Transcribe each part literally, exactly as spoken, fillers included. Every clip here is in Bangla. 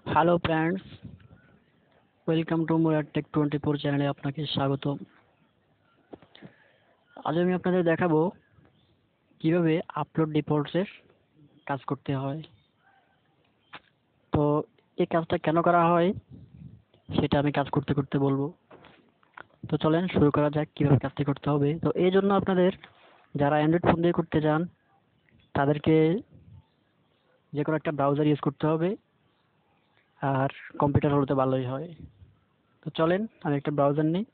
Hello friends, welcome to Murad tech twenty four চ্যানেলে আপনাকে স্বাগত। আজ আমি আপনাদের দেখাবো কিভাবে আপলোড ডিপোর্টসের কাজ করতে হয়। তো এই কাজটা কেন করা হয় সেটা আমি কাজ করতে করতে বলবো। তো চলেন শুরু করা যাক কিভাবে কাজটি করতে হবে। তো এই জন্য আপনাদের যারা অ্যান্ড্রয়েড ফোন দিয়ে করতে চান তাদেরকে যে কোনো একটা ব্রাউজার ইউজ করতে হবে, আর কম্পিউটার হলে তো ভালোই হয়। তো চলেন আমি একটা ব্রাউজার নিই।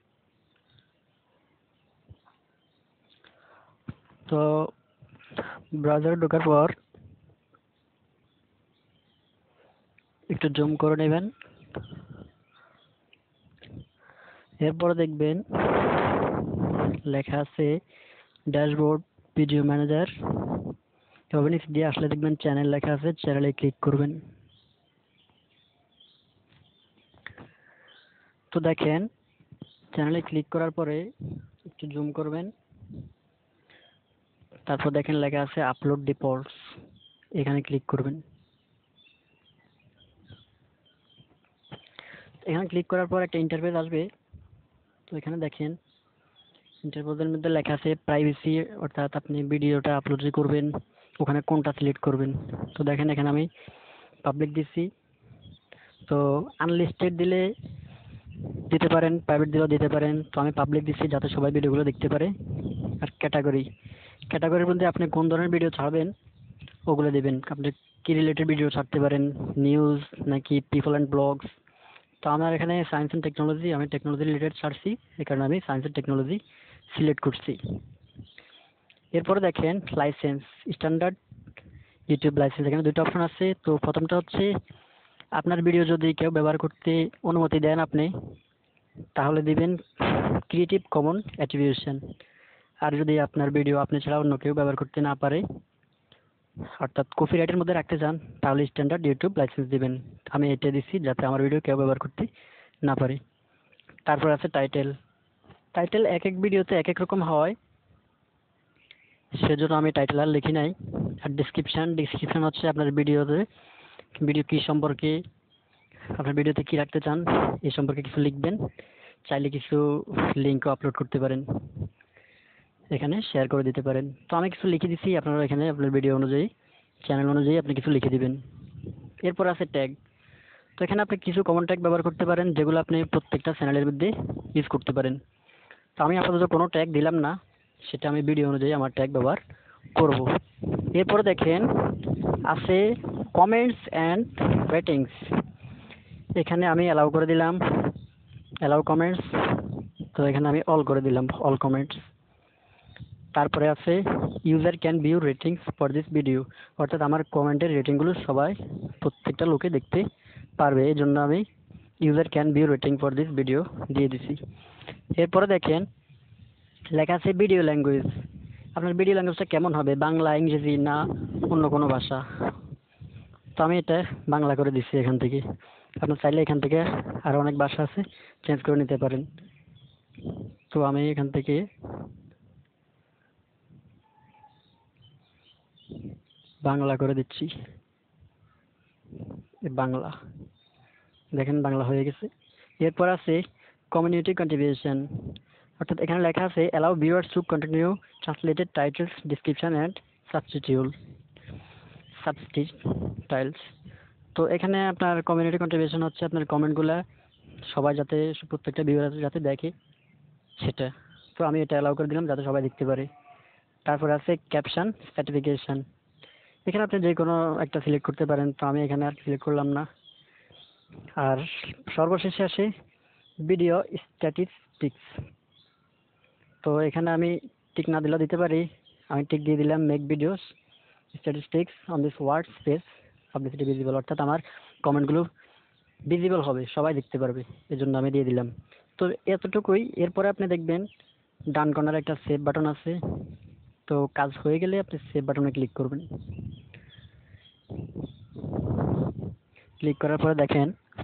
তো ব্রাউজারে ঢোকার পর একটু জুম করে নেবেন। এরপরে দেখবেন লেখা আছে ড্যাশবোর্ড, ভিডিও ম্যানেজার। এভাবে নিচ দিয়ে আসলে দেখবেন চ্যানেল লেখা আছে, চ্যানেলে ক্লিক করবেন। তো দেখেন চ্যানেলে ক্লিক করার পরে একটু জুম করবেন, তারপর দেখেন লেখা আছে আপলোড ডিপোর্টস, এখানে ক্লিক করবেন। এখানে ক্লিক করার পর একটা ইন্টারফেস আসবে। তো এখানে দেখেন ইন্টারফেসের মধ্যে লেখা আছে প্রাইভেসি, অর্থাৎ আপনি ভিডিওটা আপলোড যে করবেন ওখানে কোনটা সিলেক্ট করবেন। তো দেখেন এখানে আমি পাবলিক দিচ্ছি। তো আনলিস্টেড দিলে দিতে পারেন, প্রাইভেট দিলেও দিতে পারেন। তো আমি পাবলিক দিচ্ছি যাতে সবাই ভিডিওগুলো দেখতে পারে। আর ক্যাটাগরি ক্যাটাগরির মধ্যে আপনি কোন ধরনের ভিডিও ছাড়বেন ওগুলো দিবেন। আপনি কি রিলেটেড ভিডিও ছাড়তে পারেন, নিউজ নাকি পিপল অ্যান্ড ব্লগস। তো আমার এখানে সায়েন্স অ্যান্ড টেকনোলজি, আমি টেকনোলজি রিলেটেড ছাড়ছি, এই কারণে আমি সায়েন্স অ্যান্ড টেকনোলজি সিলেক্ট করছি। এরপরে দেখেন লাইসেন্স, স্ট্যান্ডার্ড, ইউটিউব লাইসেন্স। এখানে দুটো অপশন আছে। তো প্রথমটা হচ্ছে আপনার ভিডিও যদি কেউ ব্যবহার করতে অনুমতি দেন আপনি, তাহলে দিবেন ক্রিয়েটিভ কমন অ্যাট্রিবিউশন। আর যদি আপনার ভিডিও আপনি ছাড়া অন্য কেউ ব্যবহার করতে না পারে, অর্থাৎ কপিরাইটের মধ্যে রাখতে চান, তাহলে স্ট্যান্ডার্ড ইউটিউব লাইসেন্স দিবেন। আমি এটা দিচ্ছি যাতে আমার ভিডিও কেউ ব্যবহার করতে না পারে। তারপর আছে টাইটেল। টাইটেল এক এক ভিডিওতে এক এক রকম হয়, সেজন্য আমি টাইটেল আর লিখি নাই। আর ডিসক্রিপশন, ডিসক্রিপশন হচ্ছে আপনার ভিডিওতে ভিডিও কি সম্পর্কে, আপনার ভিডিওতে কি রাখতে চান এই সম্পর্কে কিছু লিখবেন। চাইলে কিছু লিঙ্কও আপলোড করতে পারেন, এখানে শেয়ার করে দিতে পারেন। তো আমি কিছু লিখে দিচ্ছি, আপনারা এখানে আপনার ভিডিও অনুযায়ী, চ্যানেল অনুযায়ী আপনি কিছু লিখে দিবেন। এরপর আছে ট্যাগ। তো এখানে আপনি কিছু কমন ট্যাগ ব্যবহার করতে পারেন যেগুলো আপনি প্রত্যেকটা চ্যানেলের মধ্যে ইউজ করতে পারেন। তো আমি আপাতত কোনো ট্যাগ দিলাম না, সেটা আমি ভিডিও অনুযায়ী আমার ট্যাগ ব্যবহার করব। এরপরে দেখেন আছে কমেন্টস অ্যান্ড রেটিংস। এখানে আমি অ্যালাউ করে দিলাম, অ্যালাউ কমেন্টস। তো এখানে আমি অল করে দিলাম, অল কমেন্টস। তারপরে আছে user can view ratings for this video, অর্থাৎ আমার কমেন্টের রেটিংগুলো সবাই, প্রত্যেকটা লোকে দেখতে পারবে, এই জন্য আমি user can view rating for this video দিয়ে দিছি। এরপরে দেখেন লেখা আছে ভিডিও ল্যাঙ্গুয়েজ। আপনার ভিডিও ল্যাঙ্গুয়েজটা কেমন হবে, বাংলা, ইংরেজি না অন্য কোনো ভাষা। তো আমি এটা বাংলা করে দিচ্ছি এখান থেকে। আপনার চাইলে এখান থেকে আরও অনেক ভাষা আছে, চেঞ্জ করে নিতে পারেন। তো আমি এখান থেকে বাংলা করে দিচ্ছি, বাংলা। দেখেন বাংলা হয়ে গেছে। এরপর আছে কমিউনিটি কন্ট্রিবিউশন, অর্থাৎ এখানে লেখা আছে allow viewers to continue translated titles, description and subtitle subtitles. তো এখানে আপনার কমিউনিটি কন্ট্রিবিউশন হচ্ছে আপনার কমেন্টগুলো সবাই যাতে, প্রত্যেকটা ভিউয়ার যাতে দেখে সেটা। তো আমি এটা অ্যালাউ করে দিলাম যাতে সবাই দেখতে পারে। তারপর আছে ক্যাপশন সার্টিফিকেশন। এখানে আপনি যে কোনো একটা সিলেক্ট করতে পারেন, তো আমি এখানে আর সিলেক্ট করলাম না। আর সর্বশেষে আসে ভিডিও স্ট্যাটিস্টিক্স। তো এখানে আমি টিক না দিলেও দিতে পারি, আমি টিক দিয়ে দিলাম make videos statistics on this word space publicity visible, অর্থাৎ আমার কমেন্টগুলো ভিজিবল হবে, সবাই দেখতে পারবে, এজন্য আমি দিয়ে দিলাম। তো এতটুকুই। এরপরে আপনি দেখবেন ডান কর্নারে একটা সেভ বাটন আছে। তো কাজ হয়ে গেলে আপনি সেভ বাটনে ক্লিক করবেন। ক্লিক করার পরে দেখেন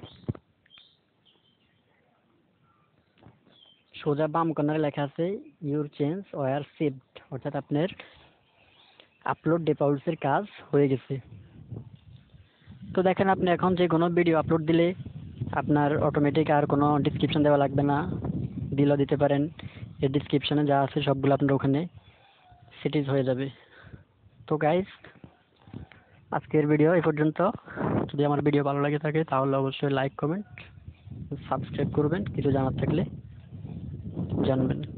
সোজা বাম কর্নারে লেখা আছে ইউর চেঞ্জ ওয়ার সেভড, অর্থাৎ আপনার আপলোড ডিপোর্টসের কাজ হয়ে গেছে। তো দেখেন আপনি এখন যে কোনো ভিডিও আপলোড দিলে আপনার অটোমেটিক আর কোনো ডিসক্রিপশন দেওয়া লাগবে না, দিলেও দিতে পারেন। এর ডিসক্রিপশনে যা আছে সবগুলো আপনার ওখানে সেটিং হয়ে যাবে। তো গাইস, আজকের ভিডিও এই পর্যন্ত। যদি আমার ভিডিও ভালো লাগে থাকে তাহলে অবশ্যই লাইক, কমেন্ট, সাবস্ক্রাইব করবেন। কিছু জানার থাকলে জানবেন।